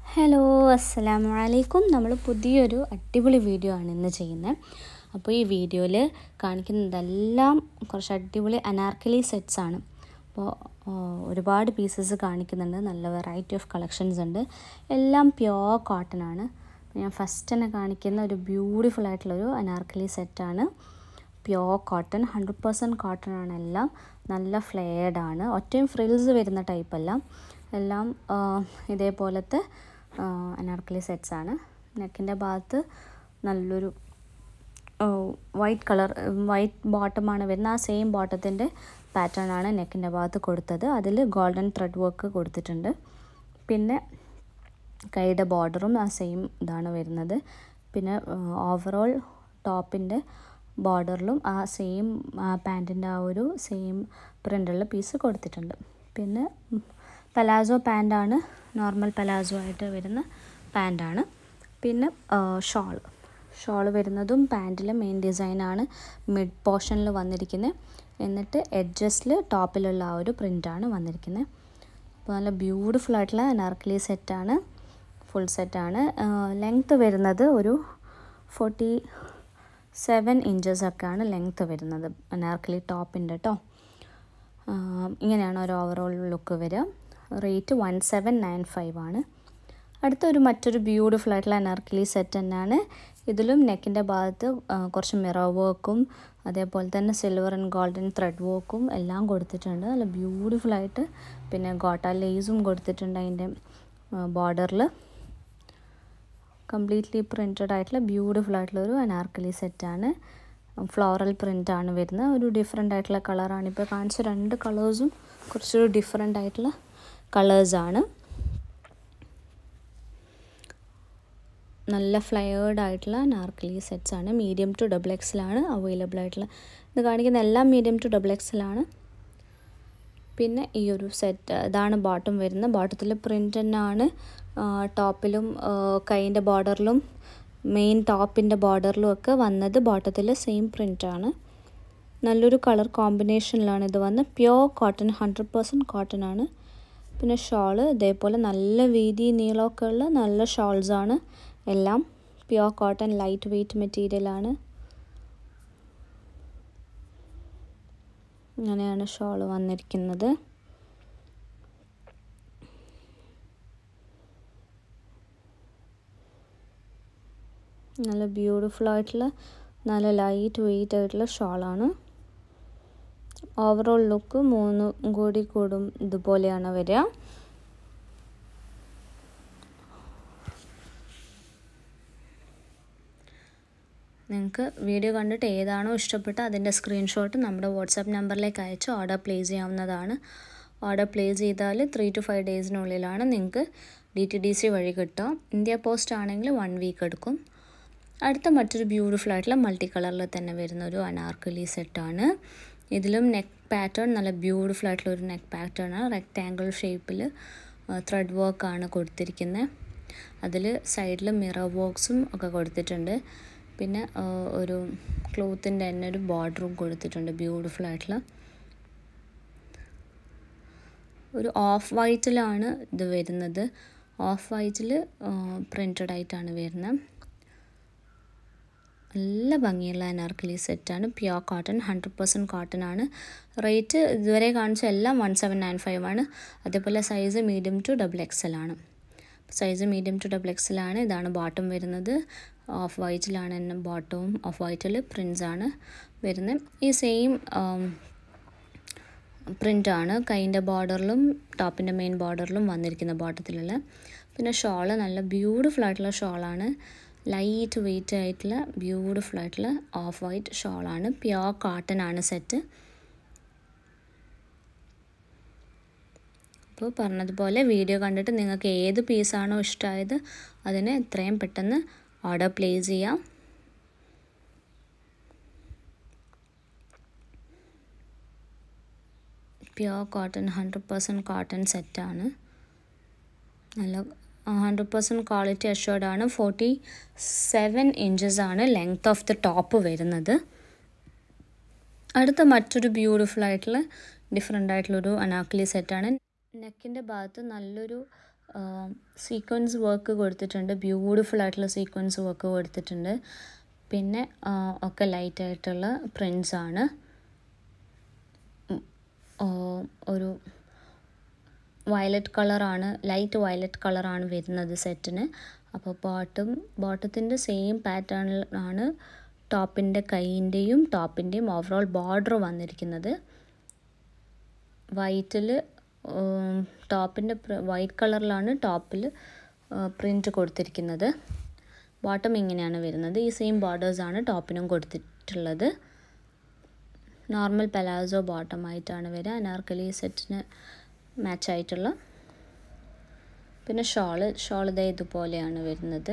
Hello അസ്സലാമു അലൈക്കും. നമ്മൾ പുതിയൊരു അടിപൊളി വീഡിയോ ആണ് ഇന്ന് ചെയ്യുന്നത്. അപ്പോൾ ഈ വീഡിയോയിൽ കാണിക്കുന്നതെല്ലാം കുറച്ച് അടിപൊളി അനാർക്കലി സെറ്റ്സ് ആണ്. അപ്പോൾ ഒരുപാട് പീസസ് കാണിക്കുന്നുണ്ട്. നല്ല വെറൈറ്റി ഓഫ് കളക്ഷൻസ് ഉണ്ട്. എല്ലാം പ്യോർ കോട്ടൺ ആണ്. ഞാൻ ഫസ്റ്റ് തന്നെ കാണിക്കുന്ന ഒരു ബ്യൂട്ടിഫുൾ ആയിട്ടുള്ളൊരു അനാർക്കലി സെറ്റാണ്. പ്യോർ കോട്ടൺ, 100% കോട്ടൺ ആണ്. എല്ലാം നല്ല ഫ്ലെയർഡ് ആണ്. ഒറ്റയും ഫ്രിൽസ് വരുന്ന ടൈപ്പല്ല. എല്ലാം ഇതേപോലത്തെ അനാർക്കലി സെറ്റ്സ് ആണ്. നെക്കിൻ്റെ ഭാഗത്ത് നല്ലൊരു വൈറ്റ് ബോട്ടമാണ് വരുന്നത്. ആ സെയിം ബോട്ടത്തിൻ്റെ പാറ്റേൺ ആണ് നെക്കിൻ്റെ ഭാഗത്ത് കൊടുത്തത്. അതിൽ ഗോൾഡൻ ത്രെഡ് വർക്ക് കൊടുത്തിട്ടുണ്ട്. പിന്നെ കൈയുടെ ബോർഡറും ആ സെയിം ഇതാണ് വരുന്നത്. പിന്നെ ഓവറോൾ ടോപ്പിൻ്റെ ബോർഡറിലും ആ സെയിം പാൻറ്റിൻ്റെ ആ ഒരു സെയിം പ്രിൻ്റുള്ള പീസ് കൊടുത്തിട്ടുണ്ട്. പിന്നെ പലാസോ പാൻറ്റാണ്, നോർമൽ പലാസോ ആയിട്ട് വരുന്ന പാൻറ്റാണ്. പിന്നെ ഷോൾ വരുന്നതും പാൻറ്റിലെ മെയിൻ ഡിസൈനാണ് മിഡ് പോർഷനിൽ വന്നിരിക്കുന്നത്. എന്നിട്ട് എഡ്ജസ്റ്റിൽ ടോപ്പിലുള്ള ആ ഒരു പ്രിൻ്റാണ് വന്നിരിക്കുന്നത്. അപ്പോൾ നല്ല ബ്യൂട്ടിഫുൾ ആയിട്ടുള്ള അനാർക്കലി സെറ്റാണ്, ഫുൾ സെറ്റാണ്. ലെങ്ത്ത് വരുന്നത് ഒരു 47 ഇഞ്ചസ് ഒക്കെയാണ് ലെങ്ത്ത് വരുന്നത് അനാർക്കലി ടോപ്പിൻ്റെ കേട്ടോ. ഇങ്ങനെയാണ് ഒരു ഓവറോൾ ലുക്ക് വരിക. റേറ്റ് 1795 ആണ്. മറ്റൊരു ബ്യൂട്ടിഫുൾ ആയിട്ടുള്ള അനാർക്കലി സെറ്റ് തന്നെയാണ്. ഇതിലും നെക്കിൻ്റെ ഭാഗത്ത് കുറച്ച് മിറർ വർക്കും അതേപോലെ തന്നെ സിൽവർ ആൻഡ് ഗോൾഡൻ ത്രെഡ് വർക്കും എല്ലാം കൊടുത്തിട്ടുണ്ട്. നല്ല ബ്യൂട്ടിഫുൾ ആയിട്ട്. പിന്നെ ഗോട്ട ലേസും കൊടുത്തിട്ടുണ്ട് അതിൻ്റെ ബോർഡറിൽ. കംപ്ലീറ്റ്ലി പ്രിൻറ്റഡ് ആയിട്ടുള്ള ബ്യൂട്ടിഫുൾ ആയിട്ടുള്ളൊരു അനാർക്കലി സെറ്റാണ്. ഫ്ലോറൽ പ്രിൻ്റാണ് വരുന്നത്. ഒരു ഡിഫറെൻ്റ് ആയിട്ടുള്ള കളറാണ്. ഇപ്പോൾ കാണിച്ച രണ്ട് കളേഴ്സും കുറച്ചൊരു ഡിഫറെൻ്റ് ആയിട്ടുള്ള കളേഴ്സാണ്. നല്ല ഫ്ലെയർഡ് ആയിട്ടുള്ള അനാർക്കലി സെറ്റ്സ് ആണ്. മീഡിയം ടു XXL ആണ് അവൈലബിൾ ആയിട്ടുള്ള. ഇത് കാണിക്കുന്ന എല്ലാം മീഡിയം ടു XXL ആണ്. പിന്നെ ഈ ഒരു സെറ്റ് ഇതാണ് ബോട്ടം വരുന്നത്. ബോട്ടത്തിൽ പ്രിൻ്റ് തന്നെയാണ്. ടോപ്പിലും കൈൻ്റെ ബോർഡറിലും മെയിൻ ടോപ്പിൻ്റെ ബോർഡറിലും ഒക്കെ വന്നത് ബോട്ടത്തിൽ സെയിം പ്രിൻ്റാണ്. നല്ലൊരു കളർ കോമ്പിനേഷനിലാണ് ഇത് വന്നത്. പ്യോർ കോട്ടൺ, 100% കോട്ടൺ ആണ്. പിന്നെ ഷോള് ഇതേപോലെ നല്ല വീതി നീളമൊക്കെ ഉള്ള നല്ല ഷോൾസാണ്. എല്ലാം പ്യോർ കോട്ടൺ, ലൈറ്റ് വെയ്റ്റ് മെറ്റീരിയലാണ്. ഇങ്ങനെയാണ് ഷോൾ വന്നിരിക്കുന്നത്. നല്ല ബ്യൂട്ടിഫുൾ ആയിട്ടുള്ള നല്ല ലൈറ്റ് വെയ്റ്റ് ആയിട്ടുള്ള ഷോളാണ്. ഓവറോൾ ലുക്ക് മൂന്നും കൂടി കൂടും ഇതുപോലെയാണ് വരിക. നിങ്ങൾക്ക് വീഡിയോ കണ്ടിട്ട് ഏതാണോ ഇഷ്ടപ്പെട്ട അതിൻ്റെ സ്ക്രീൻഷോട്ട് നമ്മുടെ വാട്സാപ്പ് നമ്പറിലേക്ക് അയച്ച് ഓർഡർ പ്ലേസ് ചെയ്യാവുന്നതാണ്. ഓർഡർ പ്ലേസ് ചെയ്താൽ 3 to 5 ഡേയ്സിനുള്ളിലാണ് നിങ്ങൾക്ക് DTDC വഴി കിട്ടുക. ഇന്ത്യ പോസ്റ്റ് ആണെങ്കിൽ 1 വീക്ക് എടുക്കും. മറ്റൊരു ബ്യൂട്ടിഫുൾ ആയിട്ടുള്ള മൾട്ടി കളറിൽ തന്നെ വരുന്ന ഒരു അനാർക്കലി സെറ്റാണ്. ഇതിലും നെക്ക് പാറ്റേൺ നല്ല ബ്യൂട്ടിഫുൾ ആയിട്ടുള്ള ഒരു നെക്ക് പാറ്റേൺ ആണ്. റെക്റ്റാങ്കിൾ ഷേപ്പിൽ ത്രെഡ് വർക്കാണ് കൊടുത്തിരിക്കുന്നത്. അതിൽ സൈഡിൽ മിറർ വർക്ക്സും ഒക്കെ കൊടുത്തിട്ടുണ്ട്. പിന്നെ ഒരു ക്ലോത്തിൻ്റെ തന്നെ ഒരു ബോർഡറും കൊടുത്തിട്ടുണ്ട്. ബ്യൂട്ടിഫുൾ ആയിട്ടുള്ള ഒരു ഓഫ് വൈറ്റിലാണ് ഇത് വരുന്നത്. ഓഫ് വൈറ്റിൽ പ്രിൻറ്റഡ് ആയിട്ടാണ് വരുന്നത്. നല്ല ഭംഗിയുള്ള അനാർക്കലി സെറ്റാണ്. പ്യോർ കോട്ടൺ, 100% കോട്ടൺ ആണ്. റേറ്റ് ഇതുവരെ കാണിച്ച എല്ലാം 1795 ആണ്. അതേപോലെ സൈസ് മീഡിയം ടു XXL ആണ്. സൈസ് മീഡിയം ടു XXL ആണ്. ഇതാണ് ബോട്ടം വരുന്നത്. ഓഫ് വൈറ്റിലാണ് തന്നെ ബോട്ടവും. ഓഫ് വൈറ്റിൽ പ്രിൻസാണ് വരുന്നത്. ഈ സെയിം പ്രിൻ്റാണ് കൈൻ്റെ ബോർഡറിലും ടോപ്പിൻ്റെ മെയിൻ ബോർഡറിലും വന്നിരിക്കുന്ന ബോട്ടത്തിലുള്ള. പിന്നെ ഷോള് നല്ല ബ്യൂട്ടിഫുൾ ആയിട്ടുള്ള ഷോളാണ്. ലൈറ്റ് വെയ്റ്റ് ആയിട്ടുള്ള ബ്യൂട്ടിഫുൾ ആയിട്ടുള്ള ഓഫ് വൈറ്റ് ഷോളാണ്. പ്യോർ കോട്ടൺ ആണ് സെറ്റ്. അപ്പോൾ പറഞ്ഞതുപോലെ വീഡിയോ കണ്ടിട്ട് നിങ്ങൾക്ക് ഏത് പീസാണോ ഇഷ്ടമായത് അതിന് എത്രയും പെട്ടെന്ന് ഓർഡർ പ്ലേസ് ചെയ്യാം. പ്യോർ കോട്ടൺ, 100% കോട്ടൺ സെറ്റാണ്. നല്ല 100% ക്വാളിറ്റി അഷ്യൂർഡ് ആണ്. 47 ഇഞ്ചസ് ആണ് ലെങ്ത് ഓഫ് ദി ടോപ്പ് വരുന്നത്. മറ്റൊരു ബ്യൂട്ടിഫുൾ ആയിട്ടുള്ള ഡിഫറെൻ്റ് ആയിട്ടുള്ളൊരു അനാർക്കലി സെറ്റാണ്. നെക്കിൻ്റെ ഭാഗത്ത് നല്ലൊരു സീക്വൻസ് വർക്ക് കൊടുത്തിട്ടുണ്ട്, ബ്യൂട്ടിഫുൾ ആയിട്ടുള്ള സീക്വൻസ് വർക്ക് കൊടുത്തിട്ടുണ്ട്. പിന്നെ ഒക്കെ ലൈറ്റായിട്ടുള്ള പ്രിൻസാണ്. ഒരു വയലറ്റ് കളറാണ്, ലൈറ്റ് വയലറ്റ് കളറാണ് വരുന്നത് സെറ്റിന്. അപ്പോൾ ബോട്ടത്തിൻ്റെ സെയിം പാറ്റേണിലാണ് ടോപ്പിൻ്റെ കൈയിൻ്റെയും ടോപ്പിൻ്റെയും ഓവറോൾ ബോർഡർ വന്നിരിക്കുന്നത്. വൈറ്റിൽ ടോപ്പിൻ്റെ വൈറ്റ് കളറിലാണ് ടോപ്പിൽ പ്രിൻറ്റ് കൊടുത്തിരിക്കുന്നത്. ബോട്ടം ഇങ്ങനെയാണ് വരുന്നത്. ഈ സെയിം ബോർഡേഴ്സാണ് ടോപ്പിനും കൊടുത്തിട്ടുള്ളത്. നോർമൽ പലാസോ ബോട്ടമായിട്ടാണ് വരിക, അനാർക്കലി സെറ്റിന് മാച്ചായിട്ടുള്ള. പിന്നെ ഷോൾ ഇതേ ഇതുപോലെയാണ് വരുന്നത്.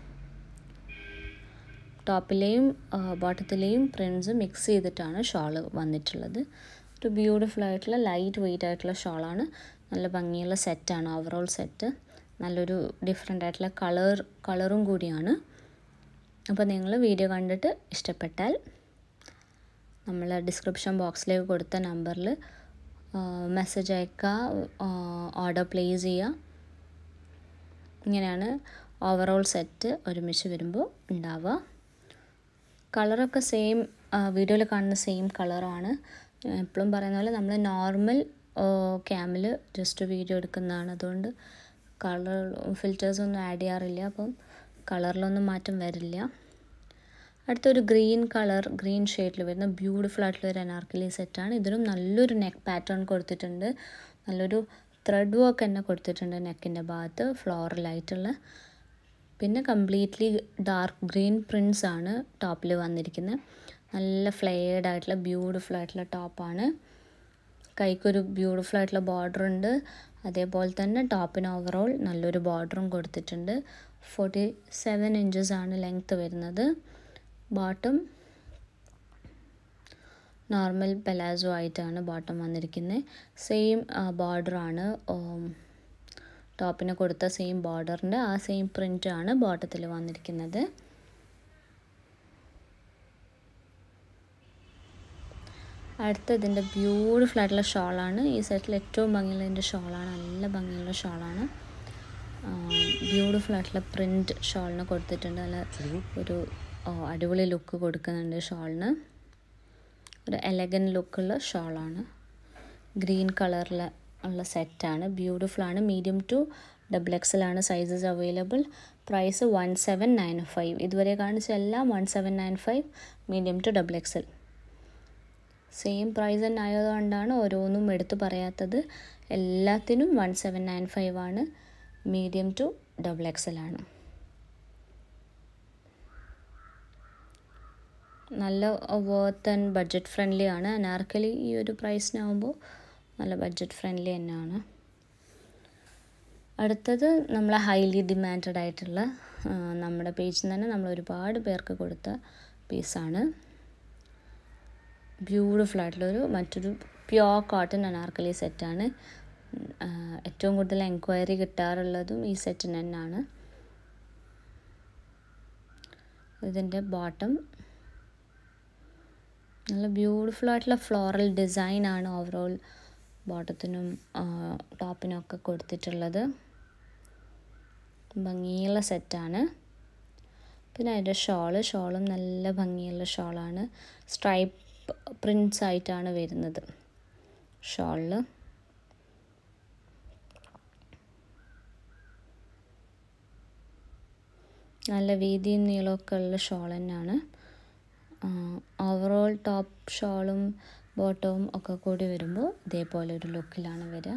ടോപ്പിലെയും ബോട്ടത്തിലെയും പ്രിൻസ് മിക്സ് ചെയ്തിട്ടാണ് ഷോൾ വന്നിട്ടുള്ളത്. ഒരു ബ്യൂട്ടിഫുൾ ആയിട്ടുള്ള ലൈറ്റ് വെയ്റ്റ് ആയിട്ടുള്ള ഷോളാണ്. നല്ല ഭംഗിയുള്ള സെറ്റാണ് ഓവറോൾ സെറ്റ്. നല്ലൊരു ഡിഫറെൻ്റ് ആയിട്ടുള്ള കളറും കൂടിയാണ്. അപ്പോൾ നിങ്ങൾ വീഡിയോ കണ്ടിട്ട് ഇഷ്ടപ്പെട്ടാൽ നമ്മൾ ഡിസ്ക്രിപ്ഷൻ ബോക്സിലേക്ക് കൊടുത്ത നമ്പറിൽ മെസ്സേജ് അയക്കുക, ഓർഡർ പ്ലേസ് ചെയ്യുക. ഇങ്ങനെയാണ് ഓവറോൾ സെറ്റ് ഒരുമിച്ച് വരുമ്പോൾ ഉണ്ടാവുക. കളറൊക്കെ സെയിം, വീഡിയോയിൽ കാണുന്ന സെയിം കളറാണ്. എപ്പോഴും പറയുന്ന പോലെ നമ്മൾ നോർമൽ ക്യാമിൽ ജസ്റ്റ് വീഡിയോ എടുക്കുന്നതാണ്. അതുകൊണ്ട് കളർ ഫിൽറ്റേഴ്സൊന്നും ആഡ് ചെയ്യാറില്ല. അപ്പം കളറിലൊന്നും മാറ്റം വരില്ല. അടുത്തൊരു ഗ്രീൻ ഷെയ്ഡിൽ വരുന്ന ബ്യൂട്ടിഫുൾ ആയിട്ടുള്ളൊരു അനാർക്കലി സെറ്റാണ്. ഇതിനും നല്ലൊരു നെക്ക് പാറ്റേൺ കൊടുത്തിട്ടുണ്ട്. നല്ലൊരു ത്രെഡ് വർക്ക് തന്നെ കൊടുത്തിട്ടുണ്ട് നെക്കിൻ്റെ ഭാഗത്ത്, ഫ്ലോറലായിട്ടുള്ള. പിന്നെ കംപ്ലീറ്റ്ലി ഡാർക്ക് ഗ്രീൻ പ്രിൻസ് ആണ് ടോപ്പിൽ വന്നിരിക്കുന്നത്. നല്ല ഫ്ലെയർഡ് ആയിട്ടുള്ള ബ്യൂട്ടിഫുൾ ആയിട്ടുള്ള ടോപ്പാണ്. കൈക്കൊരു ബ്യൂട്ടിഫുൾ ആയിട്ടുള്ള ബോർഡർ ഉണ്ട്. അതേപോലെ തന്നെ ടോപ്പിന് ഓവറോൾ നല്ലൊരു ബോർഡറും കൊടുത്തിട്ടുണ്ട്. 47 ഇഞ്ചസ് ആണ് ലെങ്ത്ത് വരുന്നത്. ബോട്ടം നോർമൽ പെലാസോ ആയിട്ടാണ് ബോട്ടം വന്നിരിക്കുന്നത്. സെയിം ബോർഡറാണ്, ടോപ്പിന് കൊടുത്ത സെയിം ബോർഡറിൻ്റെ ആ സെയിം പ്രിൻ്റാണ് ബോട്ടത്തിൽ വന്നിരിക്കുന്നത്. അടുത്തതിൻ്റെ ബ്യൂട്ടിഫുൾ ആയിട്ടുള്ള ഷോളാണ്. ഈ സെറ്റിൽ ഏറ്റവും ഭംഗിയുള്ള ഇതിൻ്റെ ഷോളാണ്. നല്ല ഭംഗിയുള്ള ഷോളാണ്. ബ്യൂട്ടിഫുൾ ആയിട്ടുള്ള പ്രിൻറ്റ് ഷോളിന് കൊടുത്തിട്ടുണ്ട്. നല്ല ഒരു അടിപൊളി ലുക്ക് കൊടുക്കുന്നുണ്ട് ഷോളിന്. ഒരു എലഗൻറ്റ് ലുക്കുള്ള ഷോളാണ്. ഗ്രീൻ കളറിൽ ഉള്ള സെറ്റാണ്. ബ്യൂട്ടിഫുള്ളാണ്. മീഡിയം ടു XXL ആണ് സൈസസ് അവൈലബിൾ. പ്രൈസ് 1795. ഇതുവരെ കാണിച്ച എല്ലാം 1795, medium to XXL. Same price തന്നെ ആയതുകൊണ്ടാണ് ഓരോന്നും എടുത്ത് പറയാത്തത്. എല്ലാത്തിനും 1795 ആണ്. മീഡിയം ടു XXL ആണ്. നല്ല വർത്ത് ആൻഡ് ബഡ്ജറ്റ് ഫ്രണ്ട്ലി ആണ്. അനാർക്കലി ഈ ഒരു പ്രൈസിനാകുമ്പോൾ നല്ല ബഡ്ജറ്റ് ഫ്രണ്ട്ലി തന്നെയാണ്. അടുത്തത് നമ്മൾ ഹൈലി ഡിമാൻഡഡ് ആയിട്ടുള്ള നമ്മുടെ പേജിൽ തന്നെ നമ്മൾ ഒരുപാട് പേർക്ക് കൊടുത്ത പീസാണ്. ബ്യൂട്ടിഫുൾ ആയിട്ടുള്ളൊരു മറ്റൊരു പ്യോർ കോട്ടൺ അനാർക്കലി സെറ്റാണ്. ഏറ്റവും കൂടുതൽ എൻക്വയറി കിട്ടാറുള്ളതും ഈ സെറ്റിന് തന്നെയാണ്. ഇതിൻ്റെ ബോട്ടം നല്ല ബ്യൂട്ടിഫുൾ ആയിട്ടുള്ള ഫ്ലോറൽ ഡിസൈനാണ് ഓവറോൾ ബോട്ടത്തിനും ടോപ്പിനും ഒക്കെ കൊടുത്തിട്ടുള്ളത്. ഭംഗിയുള്ള സെറ്റാണ്. പിന്നെ അതിൻ്റെ ഷോളും നല്ല ഭംഗിയുള്ള ഷോളാണ്. സ്ട്രൈപ്പ് പ്രിൻസ് ആയിട്ടാണ് വരുന്നത് ഷോളിൽ. നല്ല വീതിയും നീളമൊക്കെ ഉള്ള ഷോൾ തന്നെയാണ്. ഓവറോൾ ടോപ്പ് ഷോളും ബോട്ടവും ഒക്കെ കൂടി വരുമ്പോൾ ഇതേപോലെ ഒരു ലുക്കിലാണ് വരിക.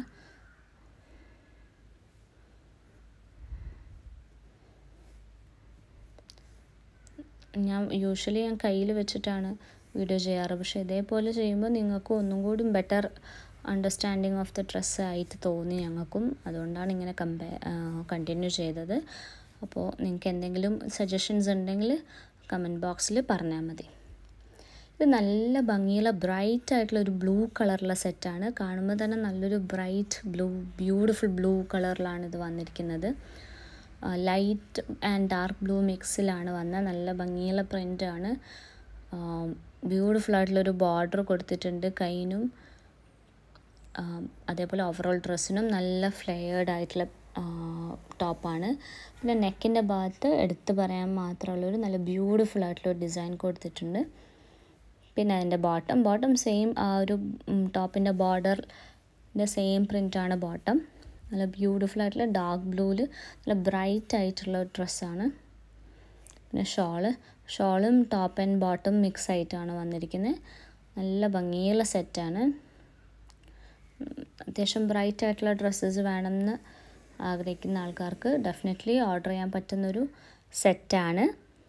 ഞാൻ കയ്യിൽ വെച്ചിട്ടാണ് വീഡിയോ ചെയ്യാറ്. പക്ഷേ ഇതേപോലെ ചെയ്യുമ്പോൾ നിങ്ങൾക്ക് ഒന്നും കൂടി better understanding of the dress ആയിട്ട് തോന്നി ഞങ്ങൾക്കും. അതുകൊണ്ടാണ് ഇങ്ങനെ കണ്ടിന്യൂ ചെയ്തത്. അപ്പോൾ നിങ്ങൾക്ക് എന്തെങ്കിലും സജഷൻസ് ഉണ്ടെങ്കിൽ കമൻറ്റ് ബോക്സിൽ പറഞ്ഞാൽ മതി. ഇത് നല്ല ഭംഗിയുള്ള ബ്രൈറ്റ് ആയിട്ടുള്ള ഒരു ബ്ലൂ കളറുള്ള സെറ്റാണ്. കാണുമ്പോൾ തന്നെ നല്ലൊരു ബ്രൈറ്റ് ബ്യൂട്ടിഫുൾ ബ്ലൂ കളറിലാണ് ഇത് വന്നിരിക്കുന്നത്. ലൈറ്റ് ആൻഡ് ഡാർക്ക് ബ്ലൂ മിക്സിലാണ് വന്ന നല്ല ഭംഗിയുള്ള പ്രിൻ്റാണ്. ബ്യൂട്ടിഫുൾ ആയിട്ടുള്ളൊരു ബോർഡർ കൊടുത്തിട്ടുണ്ട് കൈനും. അതേപോലെ ഓവറോൾ ഡ്രസ്സിനും നല്ല ഫ്ലെയർഡ് ആയിട്ടുള്ള ടോപ്പാണ്. പിന്നെ നെക്കിൻ്റെ ഭാഗത്ത് എടുത്ത് പറയാൻ മാത്രമുള്ളൊരു നല്ല ബ്യൂട്ടിഫുൾ ആയിട്ടുള്ളൊരു ഡിസൈൻ കൊടുത്തിട്ടുണ്ട്. പിന്നെ അതിൻ്റെ ബോട്ടം സെയിം ആ ഒരു ടോപ്പിൻ്റെ ബോർഡറിൻ്റെ സെയിം പ്രിൻ്റാണ് ബോട്ടം. നല്ല ബ്യൂട്ടിഫുൾ ആയിട്ടുള്ള ഡാർക്ക് ബ്ലൂവിൽ നല്ല ബ്രൈറ്റ് ആയിട്ടുള്ള ഡ്രസ്സാണ്. പിന്നെ ഷോളും ടോപ്പ് ആൻഡ് ബോട്ടം മിക്സ് ആയിട്ടാണ് വന്നിരിക്കുന്നത്. നല്ല ഭംഗിയുള്ള സെറ്റാണ്. അത്യാവശ്യം ബ്രൈറ്റ് ആയിട്ടുള്ള ഡ്രസ്സസ് വേണമെന്ന് ആഗ്രഹിക്കുന്ന ആൾക്കാർക്ക് ഡെഫിനറ്റ്ലി ഓർഡർ ചെയ്യാൻ പറ്റുന്നൊരു സെറ്റാണ്.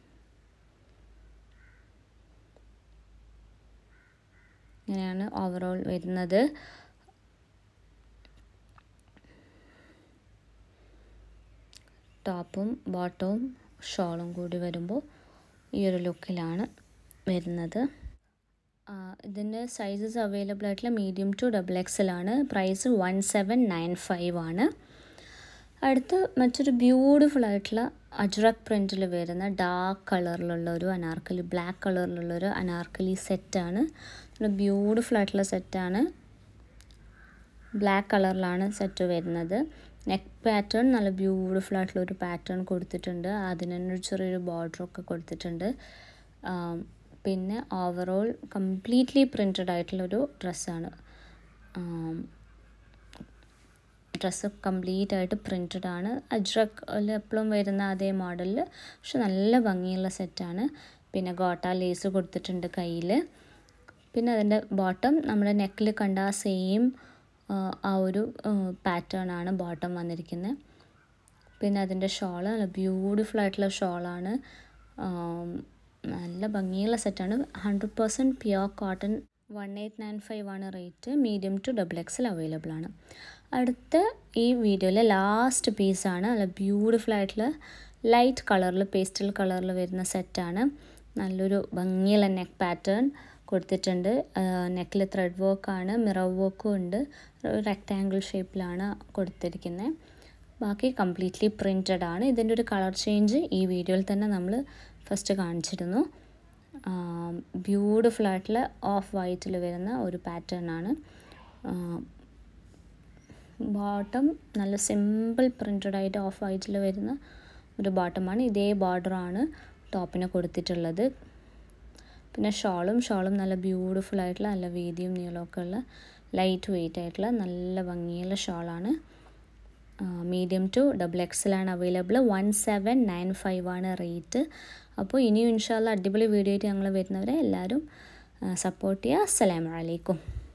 ഇങ്ങനെയാണ് ഓവറോൾ വരുന്നത്. ടോപ്പും ബോട്ടവും ഷോളും കൂടി വരുമ്പോൾ ഈ ഒരു ലുക്കിലാണ് വരുന്നത്. ഇതിൻ്റെ സൈസസ് അവൈലബിൾ ആയിട്ടുള്ള മീഡിയം ടു XXL ആണ്. പ്രൈസ് 1795 ആണ്. അടുത്ത് മറ്റൊരു ബ്യൂട്ടിഫുൾ ആയിട്ടുള്ള അജ്രക് പ്രിൻറ്റിൽ വരുന്ന ഡാർക്ക് കളറിലുള്ള ഒരു അനാർക്കലി, ബ്ലാക്ക് കളറിലുള്ളൊരു അനാർക്കലി സെറ്റാണ്. ബ്യൂട്ടിഫുൾ ആയിട്ടുള്ള സെറ്റാണ്. ബ്ലാക്ക് കളറിലാണ് സെറ്റ് വരുന്നത്. നെക്ക് പാറ്റേൺ നല്ല ബ്യൂട്ടിഫുൾ ആയിട്ടുള്ളൊരു പാറ്റേൺ കൊടുത്തിട്ടുണ്ട്. അതിന് ചെറിയൊരു ബോർഡറൊക്കെ കൊടുത്തിട്ടുണ്ട്. പിന്നെ ഓവറോൾ കംപ്ലീറ്റ്ലി പ്രിൻറ്റഡ് ആയിട്ടുള്ളൊരു ഡ്രസ്സാണ്. ഡ്രസ്സ് കംപ്ലീറ്റ് ആയിട്ട് പ്രിൻറ്റഡ് ആണ്. അജ്രക്കിൽ എപ്പോഴും വരുന്ന അതേ മോഡലിൽ, പക്ഷെ നല്ല ഭംഗിയുള്ള സെറ്റാണ്. പിന്നെ ഗോട്ട ലേസ് കൊടുത്തിട്ടുണ്ട് കയ്യിൽ. പിന്നെ അതിൻ്റെ ബോട്ടം നമ്മുടെ നെക്കിൽ കണ്ട ആ സെയിം ആ ഒരു പാറ്റേൺ ആണ് ബോട്ടം വന്നിരിക്കുന്നത്. പിന്നെ അതിൻ്റെ ഷോള് നല്ല ബ്യൂട്ടിഫുൾ ആയിട്ടുള്ള ഷോളാണ്. നല്ല ഭംഗിയുള്ള സെറ്റാണ്. 100% പ്യുവർ കോട്ടൺ. 1895 ആണ് rate. Medium to XXL available ആണ്. അടുത്ത ഈ വീഡിയോയിലെ ലാസ്റ്റ് പീസാണ്. നല്ല ബ്യൂട്ടിഫുൾ ആയിട്ടുള്ള ലൈറ്റ് കളറിൽ, പേസ്റ്റൽ കളറിൽ വരുന്ന സെറ്റാണ്. നല്ലൊരു ഭംഗിയുള്ള നെക്ക് പാറ്റേൺ കൊടുത്തിട്ടുണ്ട്. നെക്കിൽ ത്രെഡ് വർക്കാണ്, മിറർ വർക്കും ഉണ്ട്. റെക്റ്റാങ്കിൾ ഷേപ്പിലാണ് കൊടുത്തിരിക്കുന്നത്. ബാക്കി കംപ്ലീറ്റ്ലി പ്രിൻറ്റഡ് ആണ്. ഇതിൻ്റെ ഒരു കളർ ചേഞ്ച് ഈ വീഡിയോയിൽ തന്നെ നമ്മൾ ഫസ്റ്റ് കാണിച്ചിരുന്നു. ബ്യൂട്ടിഫുൾ ആയിട്ടുള്ള ഓഫ് വൈറ്റിൽ വരുന്ന ഒരു പാറ്റേൺ ആണ്. ബോട്ടം നല്ല സിമ്പിൾ പ്രിൻറ്റഡ് ആയിട്ട് ഓഫ് വൈറ്റിൽ വരുന്ന ഒരു ബോട്ടമാണ്. ഇതേ ബോർഡറാണ് ടോപ്പിന് കൊടുത്തിട്ടുള്ളത്. പിന്നെ ഷോളും നല്ല ബ്യൂട്ടിഫുൾ ആയിട്ടുള്ള നല്ല വീതിയും നീളമൊക്കെ ഉള്ള ലൈറ്റ് വെയ്റ്റ് ആയിട്ടുള്ള നല്ല ഭംഗിയുള്ള ഷോളാണ്. മീഡിയം ടു XXL ആണ് അവൈലബിൾ. 1795 ആണ് റേറ്റ്. അപ്പോൾ ഇനിയും ഇൻഷാ അല്ലാഹ് അടിപൊളി വീഡിയോ ആയിട്ട് ഞങ്ങൾ വരുന്നവരെ എല്ലാവരും സപ്പോർട്ട് ചെയ്യുക. അസ്സലാമു അലൈക്കും.